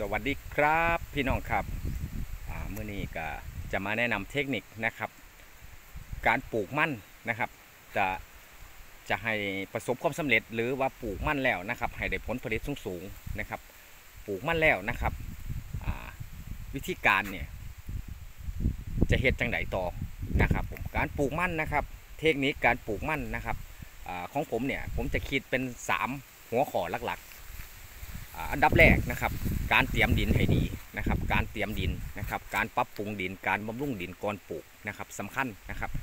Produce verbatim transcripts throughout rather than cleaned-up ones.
สวัสดีครับพี่น้องครับเมื่อนี้ก็จะมาแนะนำเทคนิคนะครับการปลูกมั่นนะครับจะจะให้ประสบความสำเร็จหรือว่าปลูกมั่นแล้วนะครับให้ได้ผลผลิตสูงๆนะครับปลูกมั่นแล้วนะครับวิธีการเนี่ยจะเฮ็ดจังไดต่อนะครับผมการปลูกมั่นนะครับเทคนิคการปลูกมั่นนะครับอของผมเนี่ยผมจะคิดเป็นสามหัวข้อหลักๆอันดับแรกนะครับการเตรียมดินให้ดีนะครับการเตรียมดินนะครับการปรับปรุงดินการบำรุงดินก่อนปลูกนะครับสำคัญนะครับ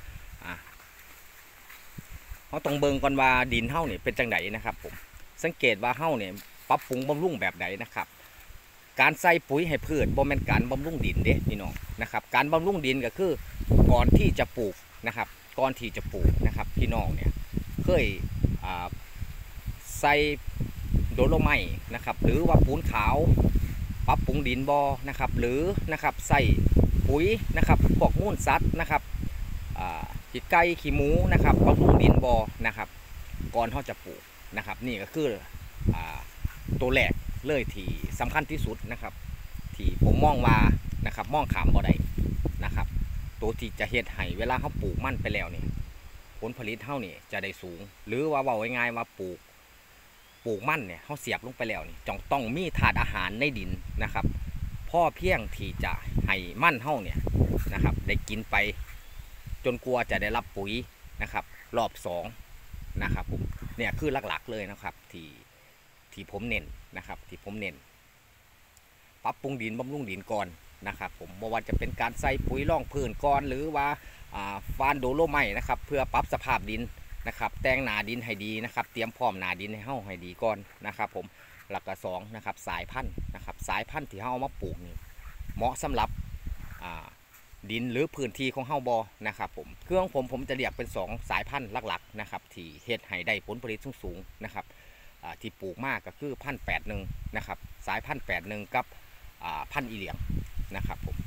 เราต้องเบิ่งก่อนว่าดินเฮ้าเนี่ยเป็นจังไดนะครับผมสังเกตว่าเฮ้าเนี่ยปรับปรุงบำรุงแบบไหนนะครับการใส่ปุ๋ยให้พืชบ่แม่นการบำรุงดินเด้พี่น้องนะครับการบำรุงดินก็คือก่อนที่จะปลูกนะครับก่อนที่จะปลูกนะครับพี่น้องเนี่ยเคยใส่โดโลไมต์นะครับหรือว่าปูนขาวปรับปรุงดินบอนะครับหรือนะครับใส่ปุ๋ยนะครับพวกมูลสัตว์นะครับขี้ไก่ขี้หมูนะครับบำรุงดินบอนะครับก่อนเขาจะปลูกนะครับนี่ก็คือตัวแรกเลยที่สำคัญที่สุดนะครับที่ผมมองว่านะครับมองขามบ่ได้นะครับตัวที่จะเฮ็ดให้เวลาเขาปลูกมันไปแล้วเนี่ยผลผลิตเท่านี่จะได้สูงหรือว่าว่าง่ายๆว่าปลูกปลูกมันเนี่ยเขาเสียบลงไปแล้วนี่จงต้องมีถาดอาหารในดินนะครับพ่อเพียงที่จะให้มันเท่าเนี่ยนะครับได้กินไปจนกลัวจะได้รับปุ๋ยนะครับรอบสองนะครับผมเนี่ยคือหลักๆเลยนะครับที่ที่ผมเน้นนะครับที่ผมเน้นปรับปรุงดินบำรุงดินก่อนนะครับผมบ่ว่าจะเป็นการใส่ปุ๋ยร่องพื้นก่อนหรือว่าฟานโดโลไมต์นะครับเพื่อปรับสภาพดินนะครับแต่งหนาดินให้ดีนะครับเตรียมพร้อมหนาดินให้เฮาให้ดีก่อนนะครับผมหลักกระสองนะครับสายพันธุ์นะครับสายพันธุ์ที่เฮาเอามาปลูกนี่เหมาะสำหรับดินหรือพื้นที่ของเฮาบอนะครับผมเครื่องผมผมจะเรียกเป็นสองสายพันธุ์หลักๆนะครับที่เฮ็ดให้ได้ผลผลิตสูงๆนะครับที่ปลูกมากก็คือพันแปดหนึ่งนะครับสายพันแปดหนึ่งกับพันอีเหลียงนะครับผม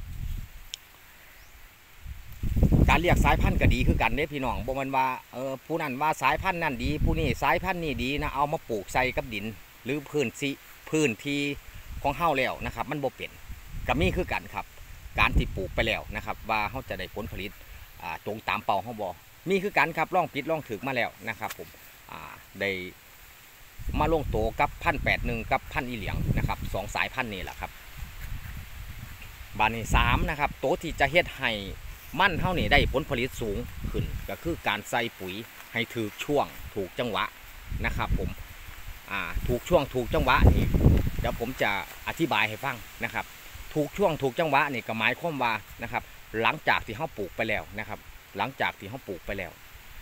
การเรียกสายพันธุ์ก็ดีคือกันเด้พี่น้องบ่มันว่าเออผู้นั้นว่าสายพันธุ์นั่นดีผู้นี้สายพันธุ์นี่ดีนะเอามาปลูกใส่กับดินหรือพื้นที่พื้นที่ของเฮาแล้วนะครับมันบ่เป็นก็มีคือกันครับการที่ปลูกไปแล้วนะครับว่าเฮาจะได้ผลผลิตตรงตามเป้าเฮาบ่มีคือกันครับลองผิดลองถูกมาแล้วนะครับผมได้มาลงโตกับพันแปดหนึ่งกับพันอีเหลียงนะครับสองสายพันธุ์นี่แหละครับบานที่สามนะครับโตที่จะเฮ็ดให้มั่นเท่านี้ได้ผลผลิตสูงขึ้นก็คือการใส่ปุ๋ยให้ถูกช่วงถูกจังหวะนะครับผมถูกช่วงถูกจังหวะนี่เดี๋ยวผมจะอธิบายให้ฟังนะครับถูกช่วงถูกจังหวะนี่ก็หมายความว่านะครับหลังจากที่เขาปลูกไปแล้วนะครับหลังจากที่เขาปลูกไปแล้ว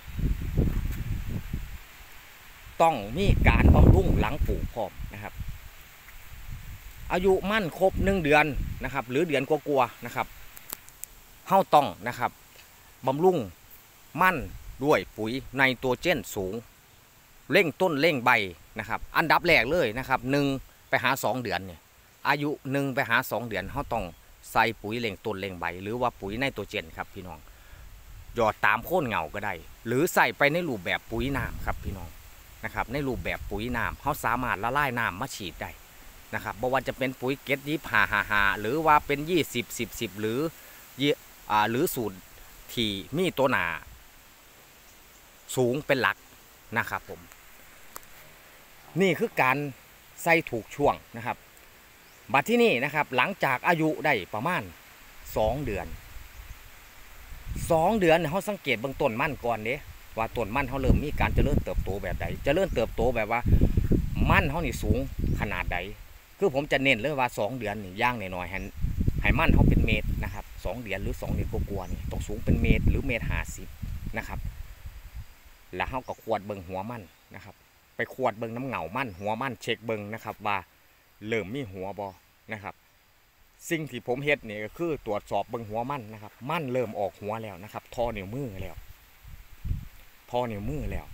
ต้องมีการบำรุงหลังปลูกพร้อมนะครับอายุมั่นครบหนึ่งเดือนนะครับหรือเดือนกว่าๆนะครับเฮาต้องนะครับบำรุงมั่นด้วยปุ๋ยไนโตรเจนสูงเร่งต้นเร่งใบนะครับอันดับแรกเลยนะครับหนึ่งไปหาสองเดือนเนี่ยอายุหนึ่งไปหาสองเดือนเฮาต้องใส่ปุ๋ยเร่งต้นเร่งใบหรือว่าปุ๋ยไนโตรเจนครับพี่น้องหยอดตามโค่นเงาก็ได้หรือใส่ไปในรูปแบบปุ๋ยน้ำครับพี่น้องนะครับในรูปแบบปุ๋ยน้ำเขาสามารถละลายน้ำมาฉีดได้นะครับบ่ว่าจะเป็นปุ๋ยเกตยี่ห้าห้าห้าหรือว่าเป็นยี่สิบสิบสิบหรือหรือสูตรที่มีตัวหนาสูงเป็นหลักนะครับผมนี่คือการใส่ถูกช่วงนะครับบัดที่นี่นะครับหลังจากอายุได้ประมาณสองเดือนสองเดือนเขาสังเกตเบื้องต้นมั่นก่อนเด้ว่าต้นมั่นเขาเริ่มมีการเจริญเติบโตแบบใดเจริญเติบโตแบบว่ามั่นเขานี่สูงขนาดใดคือผมจะเน้นเลยว่าสองเดือนนี่ย่างหน่อยๆให้ให้มั่นเขาเป็นเมตรนะครับสองเดือนหรือสองเดือนกลัวๆนี่ต้องสูงเป็นเมตรหรือเมตรห้าสิบนะครับแล้วเขาก็ขวดเบิ้งหัวมั่นนะครับไปขวดเบิ้งน้ำเหงามั่นหัวมั่นเช็คเบิ้งนะครับว่าเริ่มมีหัวบอนะครับสิ่งที่ผมเฮ็ดนี่ก็คือตรวจสอบเบิ้งหัวมั่นนะครับมั่นเริ่มออกหัวแล้วนะครับทอนิ้วมือแล้วทอนิ้วมือแล้ว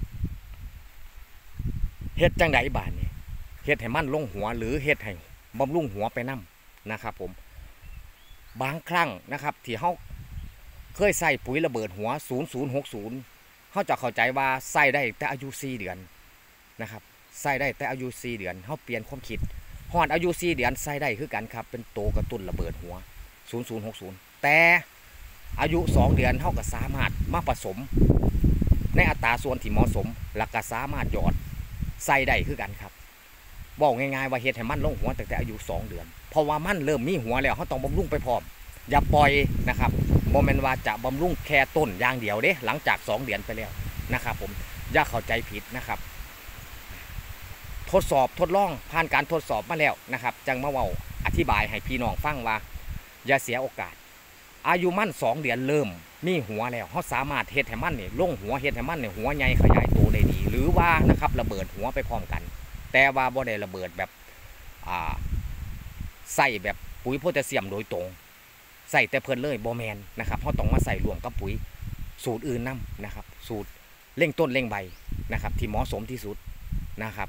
เฮ็ดจังไดบานนี่เฮ็ดให้มั่นลงหัวหรือเฮ็ดให้บำรุงหัวไปน้ำนะครับผมบางครั้งนะครับที่เขาเคยใส่ปุ๋ยระเบิดหัวศูนย์ ศูนย์ หก ศูนย์เขาจะเข้าใจว่าใส่ได้แต่อายุสี่เดือนนะครับใส่ได้แต่อายุสี่เดือนเขาเปลี่ยนความคิดเขาอดอายุสี่เดือนใส่ได้คือกันครับเป็นโตกระตุ้นระเบิดหัวศูนย์ศูนย์หกศูนย์แต่อายุสองเดือนเท่ากับสามารถมาผสมในอัตราส่วนที่เหมาะสมและก็สามารถหยอดใส่ได้คือกันครับบอกง่ายๆว่าเฮ็ดให้มันลงหัวตั้งแต่อายุสองเดือนเพราะว่ามันเริ่มมีหัวแล้วเขาต้องบำรุงไปพร้อมอย่าปล่อยนะครับโมเมนต์ว่าจะบำรุงแค่ต้นอย่างเดียวเด้หลังจากสองเดือนไปแล้วนะครับผมอย่าเข้าใจผิดนะครับทดสอบทดลองผ่านการทดสอบมาแล้วนะครับจังมาเว้าอธิบายให้พี่น้องฟังว่าอย่าเสียโอกาสอายุมั่นสองเดือนเริ่มมีหัวแล้วเขาสามารถเฮ็ดให้มันเนี่ยลงหัวเฮ็ดให้มันเนี่ยหัวใหญ่ขยายตัวได้ดีหรือว่านะครับระเบิดหัวไปพร้อมกันแต่ว่าบ่ได้ระเบิดแบบอ่าใส่แบบปุ๋ยโพแทสเซียมโดยตรงใส่แต่เพิ่นเลยบ่แมนนะครับเขาต้องมาใส่รวมกับปุ๋ยสูตรอื่นนำนะครับสูตรเร่งต้นเร่งใบนะครับที่เหมาะสมที่สุดนะครับ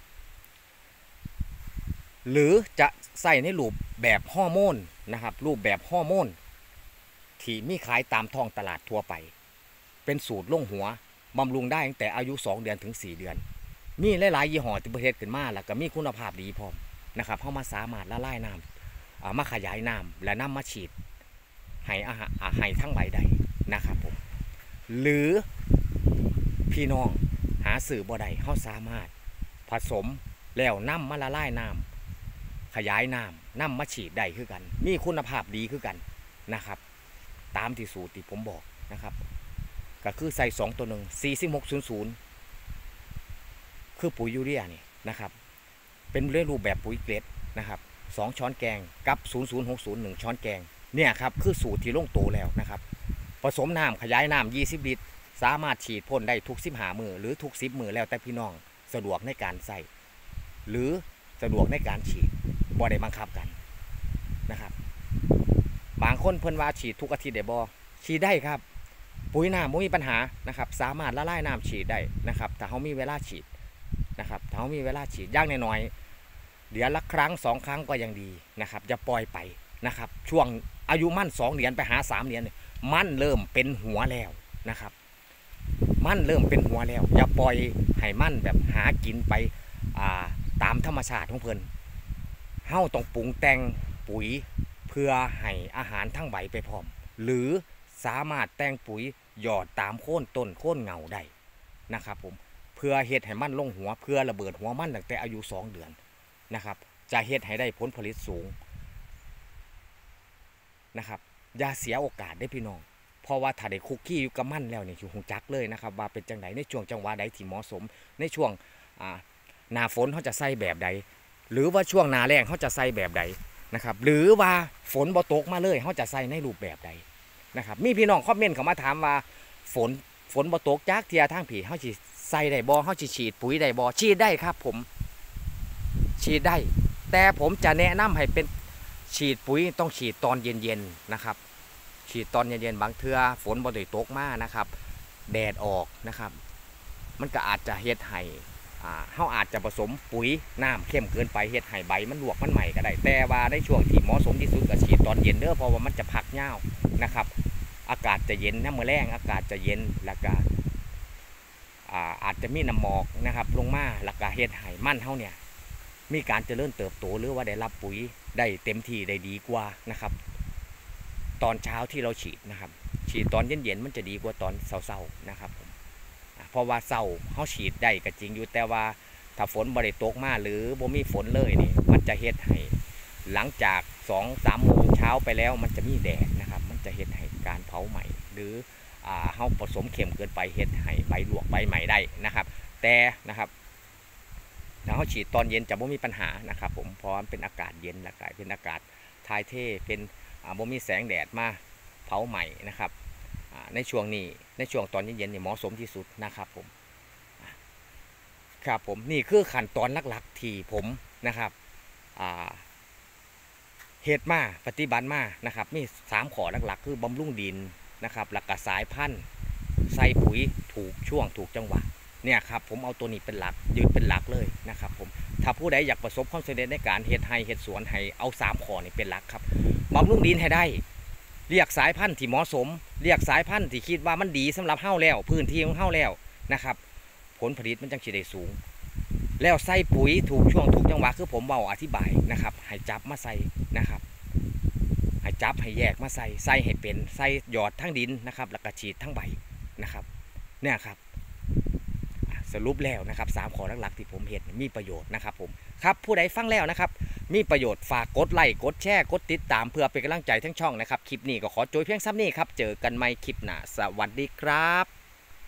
หรือจะใส่ในรูปแบบฮอร์โมนนะครับรูปแบบฮอร์โมนที่มีขายตามท้องตลาดทั่วไปเป็นสูตรลงหัวบำรุงได้ตั้งแต่อายุสองเดือนถึงสี่เดือนมีหลายๆยี่ห้อที่ประเทศขึ้นมาแล้วก็มีคุณภาพดีพร้อมนะครับเข้ามาสามารถละลายน้ำมาขยายน้ำและนำมาฉีดให้อาหารให้ทั้งใบใดนะครับผมหรือพี่น้องหาสื่อบ่ได้เขาสามารถผสมแล้วนำมาละลายน้ำขยายน้ำนำมาฉีดได้คือกันมีคุณภาพดีคือกันนะครับตามที่สูตรที่ผมบอกนะครับก็คือใส่สองตัวหนึ่งสี่สิบหกศูนย์ศูนย์คือปุ๋ยยูเรียนี่นะครับเป็นเรื่องรูปแบบปุ๋ยเกรดนะครับสองช้อนแกงกับศูนย์ศูนย์หกศูนย์หนึ่งช้อนแกงเนี่ยครับคือสูตรที่ลงโตแล้วนะครับผสมน้ำขยายน้ำยี่สิบลิตรสามารถฉีดพ่นได้ทุกสิบห้ามือหรือทุกสิบมือแล้วแต่พี่น้องสะดวกในการใส่หรือสะดวกในการฉีดบ่ได้บังคับกันนะครับบางคนเพิ่นว่าฉีดทุกอาทิตย์ได้บ่ฉีดได้ครับปุ๋ยน้ำไม่มีปัญหานะครับสามารถละลายน้ำฉีดได้นะครับถ้าเขามีเวลาฉีดนะครับถ้าเขามีเวลาฉีดย่างน้อยๆเดือนละครั้งสองครั้งก็ยังดีนะครับอย่าปล่อยไปนะครับช่วงอายุมั่นสองเดือนไปหาสามเดือนมั่นเริ่มเป็นหัวแล้วนะครับมั่นเริ่มเป็นหัวแล้วอย่าปล่อยให้มั่นแบบหากินไปตามธรรมชาติของเพิ่นเฮาต้องปรุงแต่งปุ๋ยเพื่อให้อาหารทั้งใบไปพร้อมหรือสามารถแต่งปุ๋ยหยอดตามโค่นต้นโค่นเงาได้นะครับผมเพื่อเฮ็ดให้มันลงหัวเพื่อระเบิดหัวมันตั้งแต่อายุสองเดือนนะครับจะเฮ็ดให้ได้ผลผลิตสูงนะครับอย่าเสียโอกาสได้พี่น้องเพราะว่าถ้าได้คุกกี้อยู่กับมันแล้วนี่หูจักเลยนะครับว่าเป็นจังไหนในช่วงจังหวะใดที่เหมาะสมในช่วงหน้าฝนเขาจะใส่แบบใดหรือว่าช่วงหน้าแล้งเขาจะใส่แบบใดนะครับหรือว่าฝนบ่ตกมาเลยเขาจะใส่ในรูปแบบใดนะครับมีพี่น้องคอมเมนต์เข้ามาถามว่าฝนฝนบ่ตกจากเทียทางผีเขาสิใส่ได้บ่เขาสิฉีดปุ๋ยได้บ่ฉีดได้ครับผมฉีดได้แต่ผมจะแนะนำให้เป็นฉีดปุ๋ยต้องฉีดตอนเย็นๆนะครับฉีดตอนเย็นๆบางเทื่อฝนบ่ได้ตกมานะครับแดดออกนะครับมันก็อาจจะเฮ็ดให้เขาอาจจะผสมปุ๋ยน้ำเข้มเกินไปเฮ็ดให้ใบมันลวกมันใหม่ก็ได้แต่ว่าในช่วงที่เหมาะสมที่สุดก็ฉีดตอนเย็นเด้อเพราะว่ามันจะพักเงานะครับอากาศจะเย็นน้ำมือแรงอากาศจะเย็นแล้วก็อาจจะมีน้ำหมอกนะครับลงมาแล้วก็เฮ็ดให้มันเขาเนี่ยมีการเจริญเติบโตหรือว่าได้รับปุ๋ยได้เต็มที่ได้ดีกว่านะครับตอนเช้าที่เราฉีดนะครับฉีดตอนเย็นๆมันจะดีกว่าตอนเช้าๆนะครับผมเพราะว่าเช้าเขาฉีดได้ก็จริงอยู่แต่ว่าถ้าฝนบ่ได้ตกมาหรือบ่มีฝนเลยนี่มันจะเฮ็ดให้หลังจากสองสามโมงเช้าไปแล้วมันจะมีแดดนะครับมันจะเฮ็ดให้การเผาใหม่หรือเขาผสมเค็มเกินไปเฮ็ดให้ใบลวกใบใหม่ได้นะครับแต่นะครับถ้าเขาฉีดตอนเย็นจะบ่มีปัญหานะครับผมเพราะมันเป็นอากาศเย็นและกลายเป็นอากาศทายเทเป็นบ่มีแสงแดดมาเผาใหม่นะครับในช่วงนี้ในช่วงตอนเย็นๆนี่เหมาะสมที่สุดนะครับผมครับผมนี่คือขั้นตอนหลักๆที่ผมนะครับเฮ็ดมาปฏิบัติมานะครับมีสามข้อหลักๆคือบำรุงดินนะครับหลักกระสายพันธุ์ใส่ปุ๋ยถูกช่วงถูกจังหวะเนี่ยครับผมเอาตัวนี้เป็นหลักยืนเป็นหลักเลยนะครับผมถ้าผู้ใดอยากประสบความสำเร็จในการเฮ็ดไร่เฮ็ดสวนให้เอาสามข้อนี้เป็นหลักครับบำรุงดินให้ได้เรียกสายพันธุ์ที่เหมาะสมเรียกสายพันธุ์ที่คิดว่ามันดีสำหรับเฮ้าแล้วพื้นที่ของเฮ้าแล้วนะครับผลผลิตมันจังสิได้สูงแล้วใส่ปุ๋ยถูกช่วงถูกจังหวะคือผมเบาอธิบายนะครับให้จับมาใส่นะครับให้จับให้แยกมาใส่ใส่ให้เป็นใส่หยอดทั้งดินนะครับแล้วก็ฉีดทั้งใบนะครับเนี่ยครับสรุปแล้วนะครับสามข้อหลักๆที่ผมเห็นมีประโยชน์นะครับผมครับผู้ใดฟังแล้วนะครับมีประโยชน์ฝากกดไลค์กดแชร์กดติดตามเพื่อเป็นกำลังใจทั้งช่องนะครับคลิปนี้ก็ขอโจยเพียงซ้ำนี้ครับเจอกันใหม่คลิปหน้าสวัสดีครับ